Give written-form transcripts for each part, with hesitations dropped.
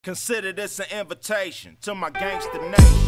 Consider this an invitation to my gangster nation.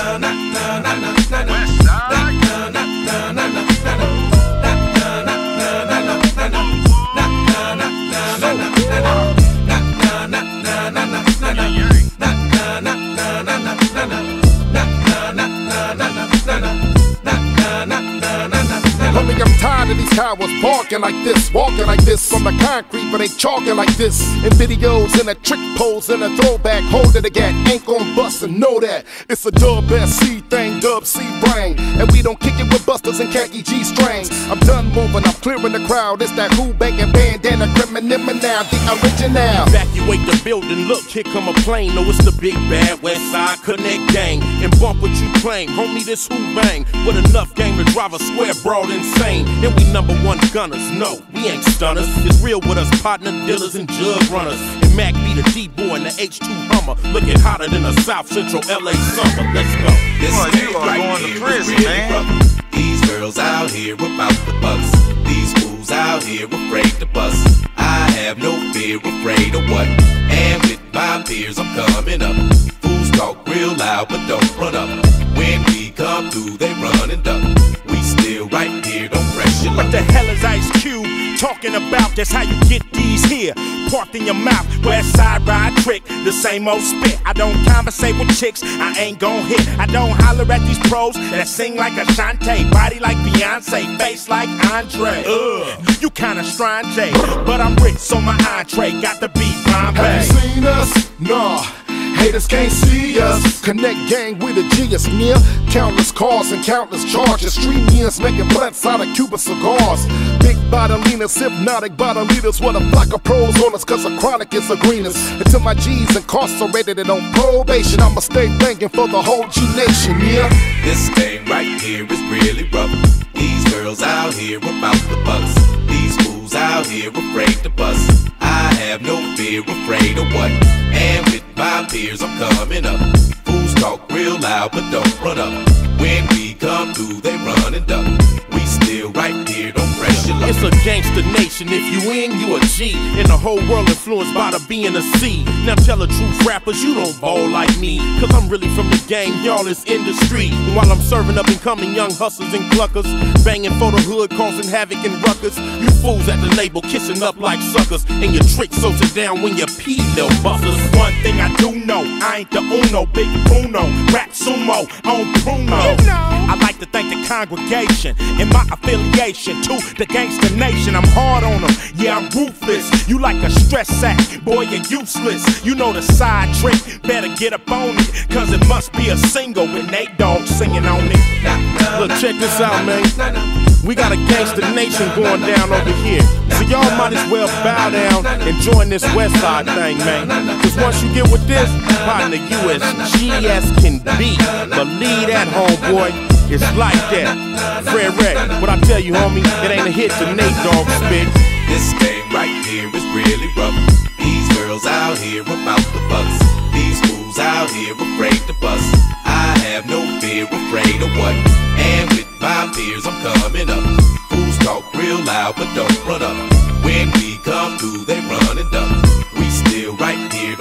Homie, I'm tired of these cowards barking like this, walking like this on the concrete, but they chalking like this. In videos, in a trick pose, in a throwback, holding the gat, ain't gon' bust and know that. It's a dub SC thing, dub C brain, and we don't kick it with busters and khaki G strings. I'm done moving, I'm clearing the crowd. It's that who banging bandana criminal now, the original. Evacuate the building, look, here come a plane. No, it's the big bad West Side Connect gang. And bump what you claim, homie, this who bang. With enough game to drive a square broad insane. And we #1 gunners, no, we ain't stunners. It's real with us, partner dealers and jug runners. And Mac be the D-boy and the H2 Hummer. Looking hotter than a South Central LA summer. Let's go. This you are going to prison, man. These girls out here about the bucks. These fools out here afraid to bust. I have no fear, afraid of what? And with my peers, I'm coming up. Fools talk real loud, but don't run up. When we come through, they run and duck. We still right here, don't press your luck. What the hell is Ice Cube talking about? That's how you get these here. Parked in your mouth, West Side ride trick, the same old spit. I don't conversate with chicks, I ain't gon' hit. I don't holler at these pros that sing like Ashanti, body like Beyonce, face like Andre. You kinda strange, but I'm rich, so my entree got to be Bombay. Have you seen us? Nah. Haters can't see us. Connect gang with a G is near. Countless cars and countless charges. Street years making blunts out of Cuban cigars. Big bottleinas, hypnotic bottleinas with a flock of pros on us, cause a chronic is a greenest. And to my G's incarcerated and on probation, I'ma stay banging for the whole G nation, yeah. This thing right here is really rough. These girls out here about the bucks. These fools out here afraid to bust. I have no fear, afraid of what? And with my peers, I'm coming up. Fools talk real loud, but don't run up. When we come through, they run and duck. We still right here, don't press your luck. It's a gangster nation, if you in, you a G. And the whole world influenced by the B and the C. Now tell the truth, rappers, you don't ball like me. Cause I'm really from the game, y'all is industry. While I'm serving up and coming young hustlers and cluckers, banging for the hood, causing havoc and ruckus. You fools at the label, kissing up like suckers. And your tricks so sit down when you pee, little busters. One thing I do know, I ain't the Uno, Big Bruno, rap sumo on Bruno. I like to thank the congregation and my affiliation to the gangster nation. I'm hard on them, yeah, I'm ruthless. You like a stress sack, boy, you're useless. You know the side trick, better get up on it, cause it must be a single with Nate Dogg singing on it. Look, check this out, man. We got a gangster nation going down over here. So y'all might as well bow down and join this West Side thing, man. Cause once you get with this, partner, you as G as can be. Believe that, homeboy. It's like that. Fred Wreck, what I tell you, homie, it ain't a hit to Nate Dogg spit. This game right here is really rough. These girls out here about the bucks. These fools out here afraid to bust. I have no fear, afraid of what? And with my peers, I'm coming up. Fools talk real loud, but don't run up. When we come through, they run and duck. We still right here.